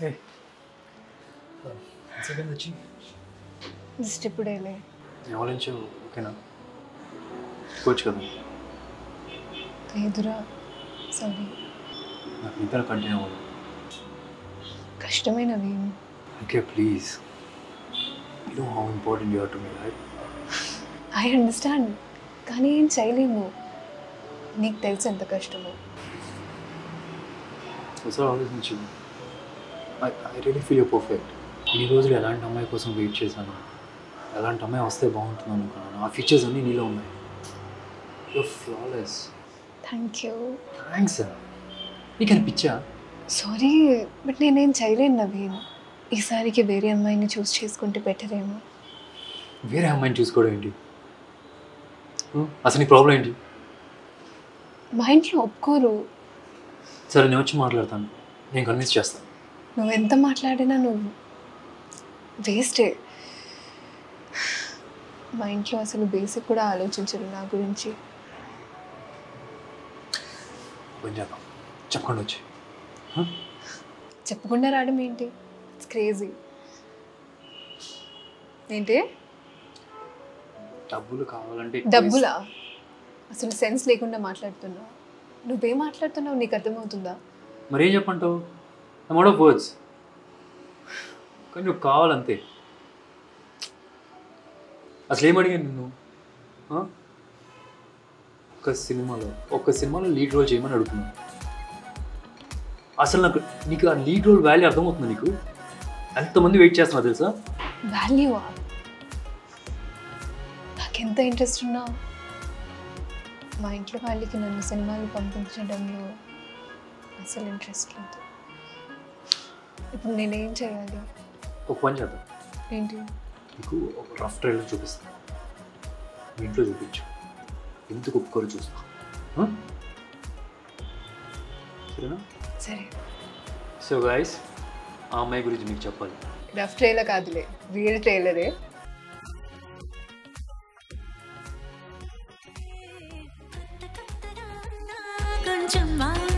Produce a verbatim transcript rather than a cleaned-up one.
Hey. Second వచ్చి just ఇప్పుడేలే. ఎవరించు ఓకేనా? కోచ్ కదా? లేదురా, సారీ. నాకు నిద్ర కంటిన్యూ అవ్వదు. కష్టమైనవి. Okay please. You know how important you are to me, right? I understand, కానీ ఏం చేయలేము. నీకు తెలుసు ఎంత కష్టమో. ఒకసారి ఆలోచించు. I I really feel you perfect. ఈ రోజులు ఎలాంటి అమ్మాయి కోసం వెయిట్ చేశాను, ఎలాంటి అమ్మాయి వస్తే బాగుంటుంది అనుకున్నాను. ఆ ఫీచర్స్ అన్నీ నీలో ఉన్నాయి. You flawless. Thank you. Thanks. నీకు అనిపించా? సారీ, బట్ నేనేం చేయలేను నవీన్. ఈసారికి వేరే అమ్మాయిని చూస్ చేసుకుంటే బెటర్ ఏమో. వేరే అమ్మాయిని చూసుకోవడం ఏంటి? అసలు నీ ప్రాబ్లం ఏంటి? మా ఇంట్లో ఒప్పుకోరు. సరే నేను వచ్చి మాట్లాడతాను, నేను కన్విన్స్ చేస్తాను. నువ్వు ఎంత మాట్లాడినా నువ్వు వేస్టే. మా ఇంట్లో అసలు బేసిక్ కూడా ఆలోచించరు నా గురించి. చేద్దాం, చెప్పకుండా వచ్చి. చెప్పకుండా రావడం ఏంటి? It's crazy. ఏంటి డబ్బులు కావాలంటే? డబ్బులా? అసలు సెన్స్ లేకుండా మాట్లాడుతున్నావు. నువ్వేం మాట్లాడుతున్నావు నీకు అర్థమవుతుందా? మరి ఏం చెప్పంటావు? Amount of words. కానీ నువ్వు కావాలంతే. అసలు ఏం అడిగాను నిన్ను? ఒక సినిమాలో ఒక సినిమాలో లీడ్ రోల్ చేయమని అడుగుతున్నాను. అసలు నాకు నీకు ఆ లీడ్ రోల్ వాల్యూ అర్థమవుతుంది? నీకు ఎంతమంది వెయిట్ చేస్తున్నా తెలుసా? వాల్యూవా? నాకెంత ఇంట్రెస్ట్ ఉన్నా మా ఇంట్లో వాళ్ళకి నన్ను సినిమాలు పంపించడంలో అసలు ఇంట్రెస్ట్ లేదు. ఇప్పుడు నేనేం చేయాలి? ఒక పని చేద్దాం. ఏంటి? నీకు ఒక రఫ్ ట్రైలర్ చూపిస్తాను, మీ ఇంట్లో చూపించు. ఎందుకు ఒప్పుకోరు చూస్తా. సరేనా? సరే. సో గైస్, ఆ అమ్మాయి గురించి మీకు చెప్పాలి. రఫ్ ట్రైలర్ కాదులే, రియల్ ట్రైలరే. కొంచెం